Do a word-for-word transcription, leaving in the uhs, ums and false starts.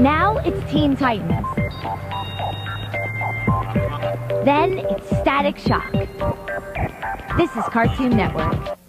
Now it's Teen Titans. Then it's Static Shock. This is Cartoon Network.